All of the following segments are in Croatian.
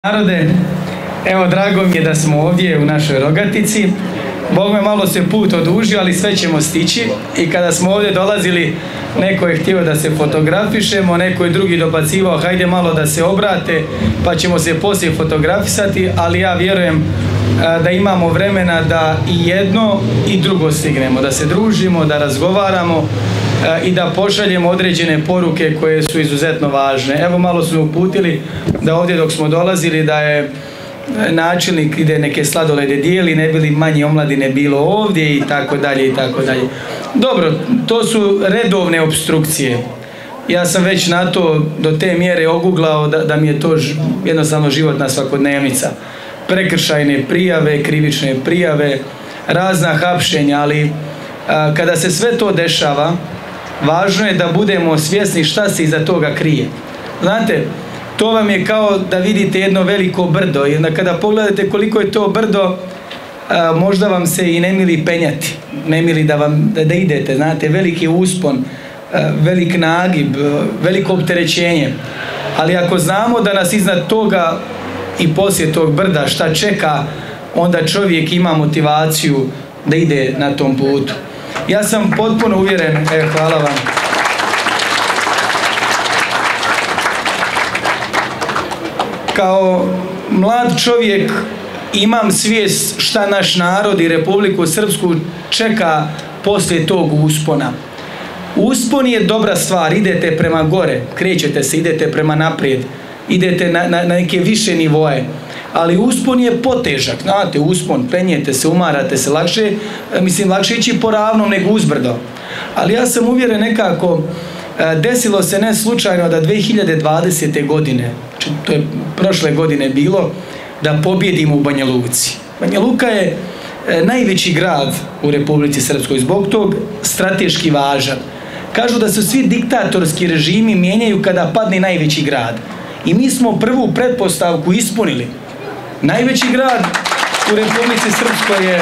Narode, evo drago mi je da smo ovdje u našoj Rogatici. Bog me malo se put odužio, ali sve ćemo stići. I kada smo ovdje dolazili, neko je htio da se fotografišemo, neko je drugi dobacivao hajde malo da se obrate, pa ćemo se poslije fotografisati, ali ja vjerujem da imamo vremena da i jedno i drugo stignemo, da se družimo, da razgovaramo i da pošaljemo određene poruke koje su izuzetno važne. Evo malo su uputili da ovdje dok smo dolazili da je načelnik ide neke sladolede dijeli, ne bi li manje omladine bilo ovdje i tako dalje i tako dalje. Dobro, to su redovne opstrukcije. Ja sam već na to do te mjere oguglao da mi je to jednostavno životna svakodnevnica. Prekršajne prijave, krivične prijave, razna hapšenja, ali kada se sve to dešava, važno je da budemo svjesni šta se iza toga krije. Znate, to vam je kao da vidite jedno veliko brdo i onda kada pogledate koliko je to brdo, možda vam se i ne mili penjati, ne mili da idete, znate, veliki uspon, velik nagib, veliko opterećenje. Ali ako znamo da nas iznad toga i poslije tog brda šta čeka, onda čovjek ima motivaciju da ide na tom putu. Ja sam potpuno uvjeren, hvala vam. Kao mlad čovjek imam svijest šta naš narod i Republiku Srpsku čeka poslije tog uspona. Uspon je dobra stvar, idete prema gore, krećete se, idete prema naprijed, idete na neke više nivoje. Ali uspon je potežak, znate, uspon, penjete se, umarate se, lakše ići po ravnom nego uzbrdo. Ali ja sam uvjeren nekako, desilo se ne slučajno da 2020. godine, to je prošle godine bilo, da pobjedimo u Banja Luci. Banja Luka je najveći grad u Republici Srpskoj, zbog tog strateški važan. Kažu da se svi diktatorski režimi mijenjaju kada padne najveći grad. I mi smo prvu pretpostavku ispunili. Najveći grad u Republici Srpskoj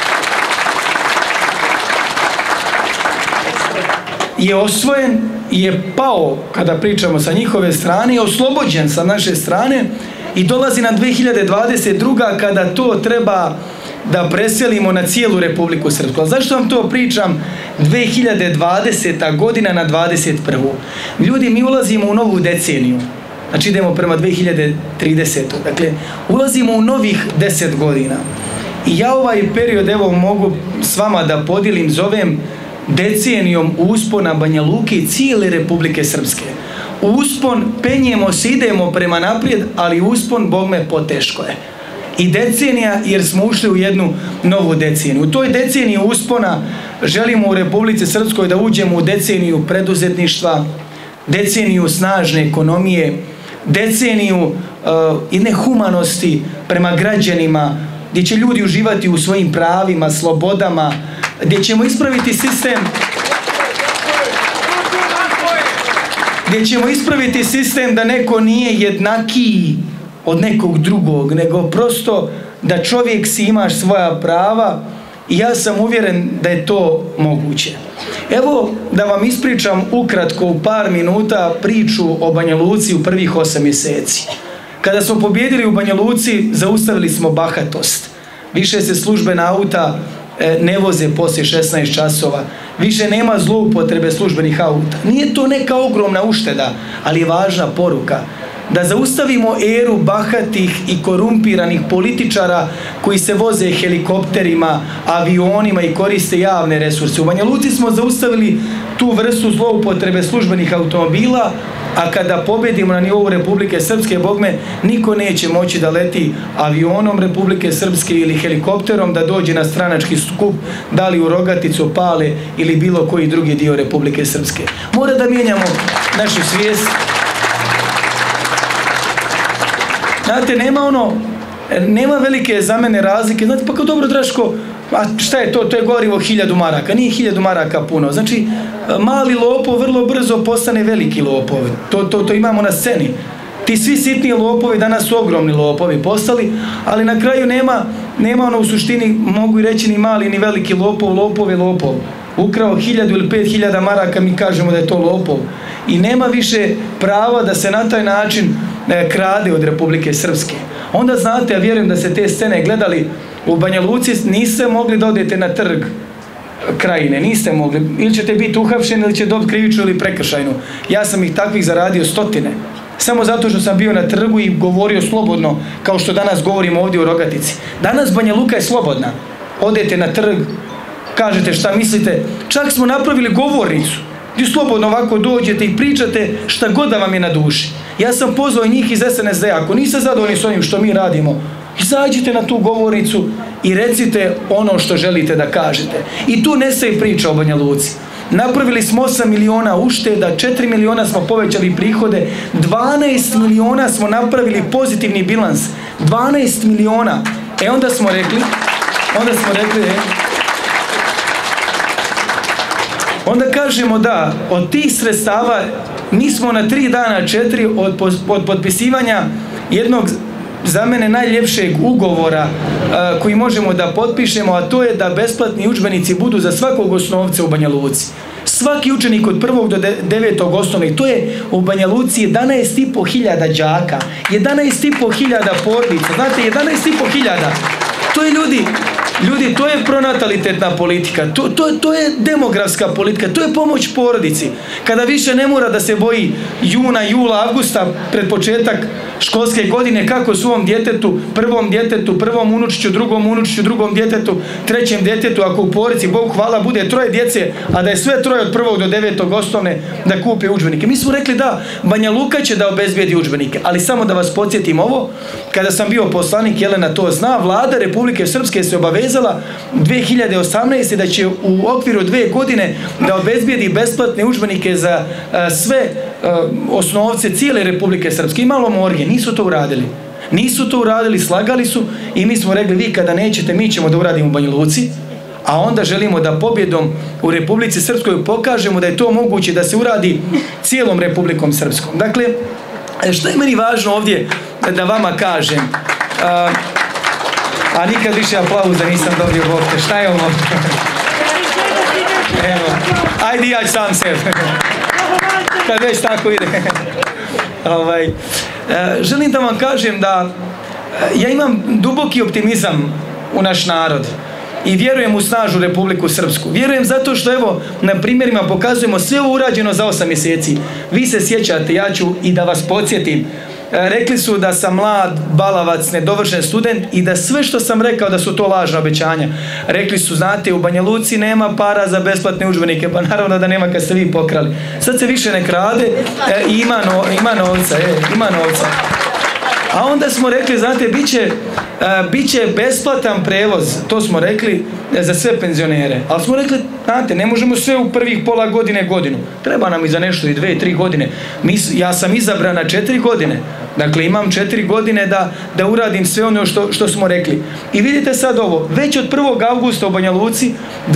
je osvojen, je pao, kada pričamo sa njihove strane, je oslobođen sa naše strane i dolazi nam 2022. kada to treba da preselimo na cijelu Republiku Srpsku. Zašto vam to pričam 2020. godina na 21. Ljudi, mi ulazimo u novu deceniju. Znači idemo prema 2030. Dakle, ulazimo u novih 10 godina. I ja ovaj period, evo, mogu s vama da podijelim, zovem decenijom uspona Banja Luke i cijele Republike Srpske. Uspon, penjemo se, idemo prema naprijed, ali uspon, Bog me, poteško je. I decenija, jer smo ušli u jednu novu deceniju. U toj deceniji uspona želimo u Republici Srpskoj da uđemo u deceniju preduzetništva, deceniju snažne ekonomije, deceniju jedne humanosti prema građanima, gdje će ljudi uživati u svojim pravima, slobodama, gdje ćemo ispraviti sistem da neko nije jednakiji od nekog drugog, nego prosto da čovjek si imaš svoja prava i ja sam uvjeren da je to moguće. Evo da vam ispričam ukratko u par minuta priču o Banja Luci u prvih 8 mjeseci. Kada smo pobjedili u Banja Luci, zaustavili smo bahatost. Više se službena auta ne voze poslije 16 časova. Više nema zloupotrebe službenih auta. Nije to neka ogromna ušteda, ali je važna poruka. Da zaustavimo eru bahatih i korumpiranih političara koji se voze helikopterima, avionima i koriste javne resurse. U Banja Luci smo zaustavili tu vrstu zloupotrebe službenih automobila, a kada pobedimo na nivou Republike Srpske, bogme, niko neće moći da leti avionom Republike Srpske ili helikopterom da dođe na stranački skup, da li u Rogaticu, Pale ili bilo koji drugi dio Republike Srpske. Mora da mijenjamo našu svijest. Znate, nema velike za mene razlike. Znate, pa kao dobro, Draško, a šta je to? To je gorivo 1000 maraka. Nije 1000 maraka puno. Znači, mali lopov vrlo brzo postane veliki lopov. To imamo na sceni. Ti svi sitni lopovi danas su ogromni lopovi postali, ali na kraju nema ono u suštini, mogu i reći, ni mali ni veliki lopov. Lopov je lopov. Ukrao 1000 ili 5000 maraka, mi kažemo da je to lopov. I nema više prava da se na taj način krade od Republike Srpske. Onda znate, ja vjerujem da ste te scene gledali u Banja Luci, niste mogli da odete na trg Krajine, niste mogli, ili ćete biti uhapšeni ili će dobiti krivičnu ili prekršajnu. Ja sam ih takvih zaradio stotine, samo zato što sam bio na trgu i govorio slobodno, kao što danas govorimo ovdje u Rogatici. Danas Banja Luka je slobodna, odete na trg, kažete šta mislite, čak smo napravili govornicu gdje slobodno ovako dođete i pričate šta god da vam je na duši. Ja sam pozvao njih iz SNSD-a, ako niste zadovoljni s onim što mi radimo, izađite na tu govornicu i recite ono što želite da kažete. I tu nestaje priča o Banja Luci. Napravili smo 8 miliona ušteda, 4 miliona smo povećali prihode, 12 miliona smo napravili pozitivni bilans. 12 miliona. Onda smo rekli, onda kažemo da od tih sredstava mi smo na 3 dana, 4 od potpisivanja jednog za mene najljepšeg ugovora koji možemo da potpišemo, a to je da besplatni udžbenici budu za svakog osnovca u Banja Luci. Svaki učenik od 1. do 9. osnovne, to je u Banja Luci 11.500 đaka, 11.500 porodica, znate, 11.500. To je ljudi, to je pronatalitetna politika, to je demografska politika, to je pomoć porodici. Kada više ne mora da se boji juna, jula, avgusta pred početak školske godine kako svom djetetu, prvom unučiću, drugom unučiću, drugom djetetu, trećem djetetu, ako u porodici, Bogu hvala, bude 3 djece, a da je sve 3 od 1. do 9. osnovne da kupe udžbenike. Mi smo rekli da, Banja Luka će da obezbijedi udžbenike, ali samo da vas podsjetim ovo, kada sam bio poslanik, Jelena to zna, Vlada Republike Srpske se obavezala 2018. da će u okviru 2 godine da obezbijedi besplatne udžbenike za sve osnovce cijele Republike Srpske i malo morge. Nisu to uradili, slagali su i mi smo rekli, vi kada nećete, mi ćemo da uradimo u Banja Luci, a onda želimo da pobjedom u Republici Srpskoj pokažemo da je to moguće da se uradi cijelom Republikom Srpskom. Dakle, što je meni važno ovdje da vama kažem, a nikad više aplauza nisam dobio, Bog te, šta je ovo? Evo, ajde ja ću sam sebe, kad već tako ide. Želim da vam kažem da ja imam duboki optimizam u naš narod i vjerujem u snažnu Republiku Srpsku. Vjerujem zato što, evo, na primjerima pokazujemo sve ovo urađeno za 8 mjeseci. Vi se sjećate, ja ću i da vas podsjetim, rekli su da sam mlad, balavac, nedovršen student i da sve što sam rekao da su to lažna obećanja. Rekli su, znate, u Banja Luci nema para za besplatne udžbenike, pa naravno da nema kad ste vi pokrali. Sad se više ne krade i ima novca. A onda smo rekli, znate, bit će besplatan prevoz, to smo rekli za sve penzionere. Ali smo rekli, znate, ne možemo sve u prvih pola godine, godinu. Treba nam i za nešto i 2-3 godine. Ja sam izabran na 4 godine. Dakle, imam 4 godine da uradim sve ono što smo rekli. I vidite sad ovo, već od 1. augusta u Banja Luci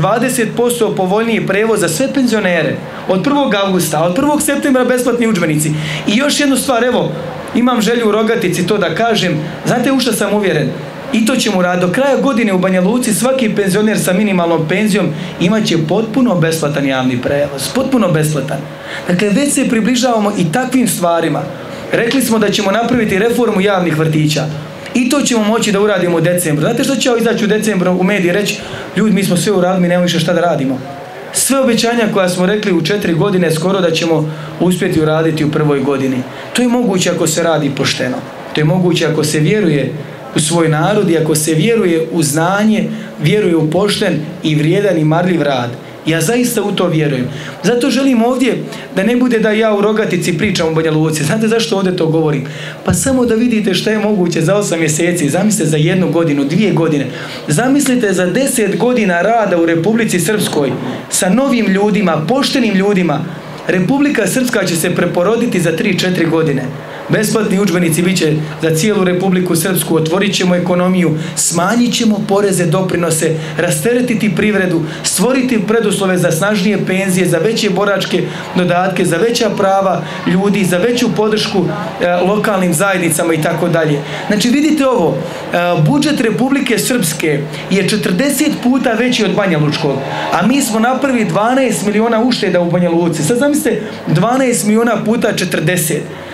20% povoljniji prevoz za sve penzionere. Od 1. augusta, od 1. septembra besplatni udžbenici. I još jednu stvar, evo, imam želju u Rogatici to da kažem, znate u što sam uvjeren? I to ćemo raditi. Do kraja godine u Banja Luci svaki penzioner sa minimalnom penzijom imaće potpuno besplatan javni prevoz. Potpuno besplatan. Dakle, već se približavamo i takvim stvarima. Rekli smo da ćemo napraviti reformu javnih vrtića. I to ćemo moći da uradimo u decembru. Znate što će ja izaći u decembru u mediji i reći? Ljudi, mi smo sve uradili, mi nemamo više šta da radimo. Sve obećanja koja smo rekli u 4 godine skoro da ćemo uspjeti uraditi u 1. godini. To je moguće ako se radi pošteno. To je moguće ako se vjeruje u svoj narod i ako se vjeruje u znanje, vjeruje u pošten i vrijedan i marljiv rad. Ja zaista u to vjerujem. Zato želim ovdje da ne bude da ja u Rogatici pričam u Banja Luci. Znate zašto ovdje to govorim? Pa samo da vidite šta je moguće za 8 mjeseci. Zamislite za 1 godinu, 2 godine. Zamislite za 10 godina rada u Republici Srpskoj sa novim ljudima, poštenim ljudima. Republika Srpska će se preporoditi za 3-4 godine. Besplatni udžbenici bit će za cijelu Republiku Srpsku, otvorit ćemo ekonomiju, smanjit ćemo poreze, doprinose, rasteretiti privredu, stvoriti preduslove za snažnije penzije, za veće boračke dodatke, za veća prava ljudi, za veću podršku lokalnim zajednicama i tako dalje. Znači vidite ovo, budžet Republike Srpske je 40 puta veći od Banja Lučkog, a mi smo napravili 12 miliona ušteda u Banja Luci. Sad zamislite 12 miliona puta 40.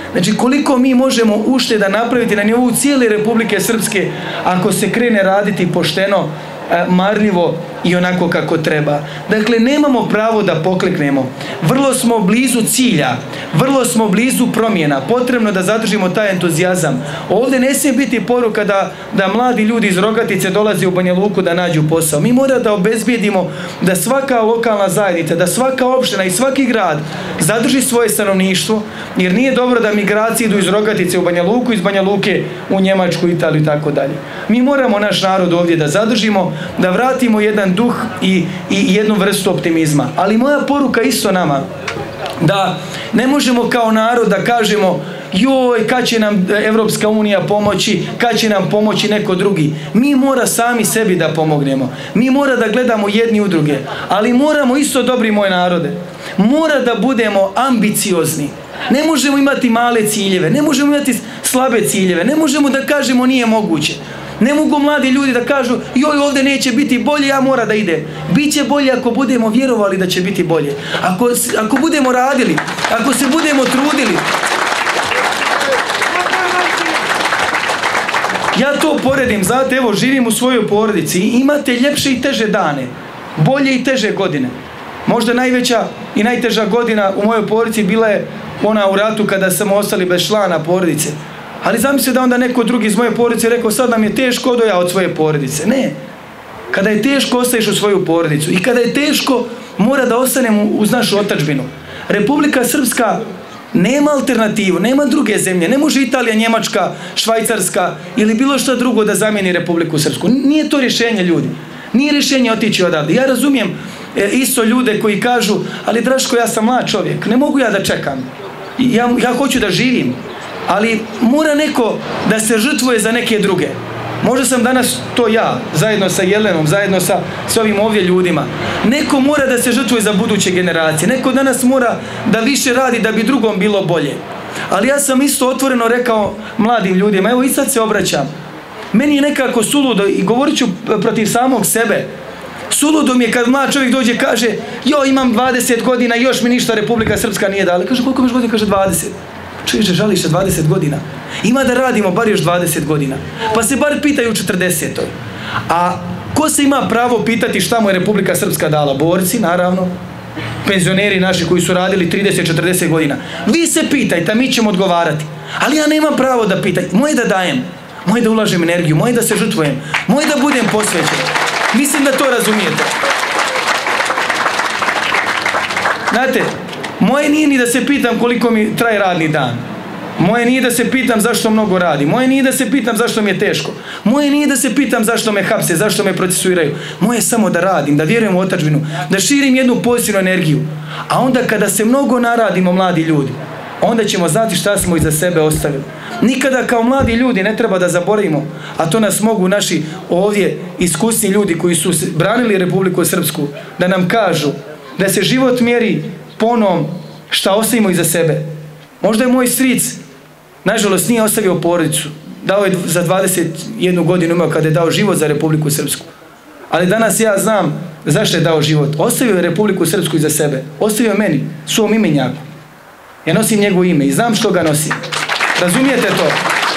Znači koliko mi možemo ušteda napraviti na nivou cijele Republike Srpske ako se krene raditi pošteno, marljivo i onako kako treba. Dakle, nemamo pravo da pokleknemo. Vrlo smo blizu cilja, vrlo smo blizu promjena. Potrebno da zadržimo taj entuzijazam. Ovdje ne smije biti poruka da mladi ljudi iz Rogatice dolaze u Banja Luku da nađu posao. Mi moramo da obezbijedimo da svaka lokalna zajednica, da svaka opština i svaki grad zadrži svoje stanovništvo, jer nije dobro da migracije idu iz Rogatice u Banja Luku, iz Banja Luke u Njemačku, Italiju i tako dalje. Mi moramo naš narod ovdje da zadržimo, da vratimo jedan duh i jednu vrstu optimizma. Ali moja poruka isto nama, da ne možemo kao narod da kažemo joj, kad će nam Evropska unija pomoći, kad će nam pomoći neko drugi. Mi mora sami sebi da pomognemo. Mi mora da gledamo jedni u druge. Ali moramo isto, dobri moj narode, mora da budemo ambiciozni. Ne možemo imati male ciljeve, ne možemo imati slabe ciljeve, ne možemo da kažemo nije moguće. Ne mogu mladi ljudi da kažu joj, ovdje neće biti bolje, ja mora da ide. Biće bolje ako budemo vjerovali da će biti bolje. Ako budemo radili, ako se budemo trudili. Ja to poredim, znate, evo, živim u svojoj porodici i imate ljepše i teže dane, bolje i teže godine. Možda najveća i najteža godina u mojoj porodici bila je ona u ratu kada smo ostali bez člana porodice. Ali zamislite da onda neko drugi iz moje porodice rekao sad nam je teško, odo ja od svoje porodice. Ne. Kada je teško, ostaješ u svoju porodicu. I kada je teško, mora da ostanemo uz našu otadžbinu. Republika Srpska nema alternativu, nema druge zemlje. Ne može Italija, Njemačka, Švajcarska ili bilo što drugo da zamijeni Republiku Srpsku. Nije to rješenje, ljudi. Nije rješenje otići odavde. Ja razumijem isto ljude koji kažu, ali Draško, ja sam mlad čovjek, ne mogu ja da čekam. Ja hoću da živim. Ali mora neko da se žrtvuje za neke druge. Možda sam danas to ja, zajedno sa Jelenom, zajedno sa ovim ovdje ljudima. Neko mora da se žrtvuje za buduće generacije. Neko danas mora da više radi da bi drugom bilo bolje. Ali ja sam isto otvoreno rekao mladim ljudima, evo i sad se obraćam. Meni je nekako suludo i govorit ću protiv samog sebe. Suludo mi je kad mlad čovjek dođe i kaže joj, imam 20 godina i još mi ništa Republika Srpska nije dala. Kaže, koliko imaš godina? Kaže, 20. Čuješ, žališ se 20 godina. Ima da radimo bar još 20 godina. Pa se bar pitaju u 40. A ko se ima pravo pitati šta mu je Republika Srpska dala? Borci, naravno. Penzioneri naši koji su radili 30-40 godina. Vi se pitajte, mi ćemo odgovarati. Ali ja nemam pravo da pitam. Moje da dajem. Moje da ulažem energiju. Moje da se žrtvujem. Moje da budem posvećen. Mislim da to razumijete. Znate, moje nije ni da se pitam koliko mi traje radni dan. Moje nije da se pitam zašto mnogo radi. Moje nije da se pitam zašto mi je teško. Moje nije da se pitam zašto me hapse, zašto me procesuiraju. Moje je samo da radim, da vjerujem u otadžbinu, da širim jednu pozitivnu energiju. A onda kada se mnogo naradimo, mladi ljudi, onda ćemo znati šta smo iza sebe ostavili. Nikada kao mladi ljudi ne treba da zaboravimo, a to nas mogu naši ovdje iskusni ljudi koji su branili Republiku Srpsku, da nam kažu da se život mjeri po onom šta ostavimo iza sebe. Možda je moj stric, nažalost, nije ostavio porodicu. Dao je za 21 godinu imao kada je dao život za Republiku Srpsku. Ali danas ja znam zašto je dao život. Ostavio je Republiku Srpsku iza sebe. Ostavio je meni, svom imenjaku. Ja nosim njegovo ime i znam što ga nosim. Razumijete to?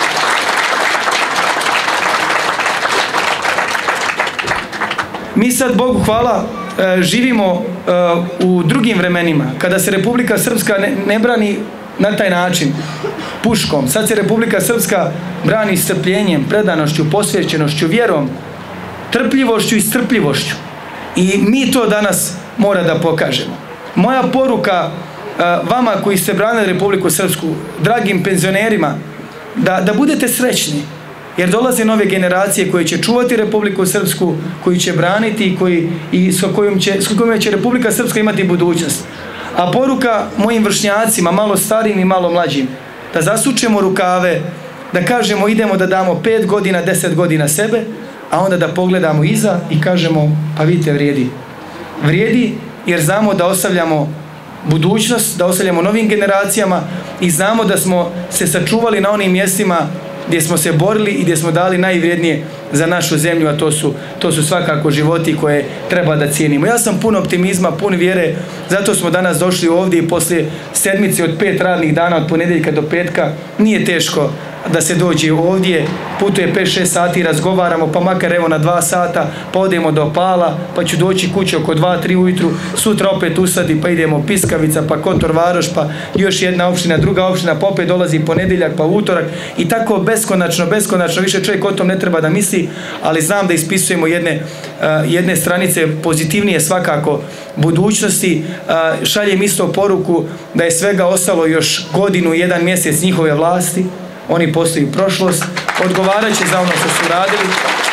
Mi sad, Bogu hvala, živimo u drugim vremenima, kada se Republika Srpska ne brani na taj način, puškom. Sad se Republika Srpska brani strpljenjem, predanošću, posvećenošću, vjerom, trpljivošću i strpljivošću. I mi to danas mora da pokažemo. Moja poruka vama koji ste branili Republiku Srpsku, dragim penzionerima, da budete srećni, jer dolaze nove generacije koje će čuvati Republiku Srpsku, koji će braniti i s kojima će Republika Srpska imati budućnost. A poruka mojim vršnjacima, malo starijim i malo mlađim, da zasučemo rukave, da kažemo idemo da damo 5 godina, 10 godina sebe, a onda da pogledamo iza i kažemo pa vidite, vrijedi. Vrijedi jer znamo da ostavljamo budućnost, da ostavljamo novim generacijama i znamo da smo se sačuvali na onim mjestima gdje smo se borili i gdje smo dali najvrijednije za našu zemlju, a to su svakako životi koje treba da cijenimo. Ja sam pun optimizma, pun vjere, zato smo danas došli ovdje i poslije sedmice od 5 radnih dana od ponedjeljka do petka nije teško da se dođe ovdje, putuje 5-6 sati, razgovaramo, pa makar evo na 2 sata, pa odemo do Pala, pa ću doći kući oko 2-3 ujutru, sutra opet usadi, pa idemo Piskavica, pa Kotor Varoš, pa još jedna opština, druga opština, pa opet dolazi ponedjeljak, pa utorak i tako beskonačno, više čovjek o tom ne treba da misli, ali znam da ispisujemo jedne stranice pozitivnije svakako budućnosti. Šaljem isto poruku da je svega ostalo još godinu, 1 mjesec njihove vlasti. Oni postaju prošlost, odgovarat će za ono što su radili.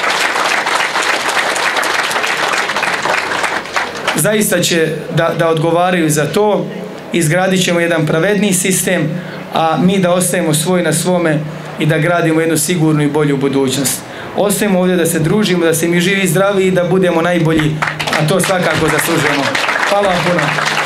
Zaista će da odgovaraju za to, izgradit ćemo jedan pravedniji sistem, a mi da ostajemo svoj na svome i da gradimo jednu sigurnu i bolju budućnost. Ostajemo ovdje da se družimo, da se mi živi i zdravi i da budemo najbolji, a to svakako zaslužujemo. Hvala vam puno.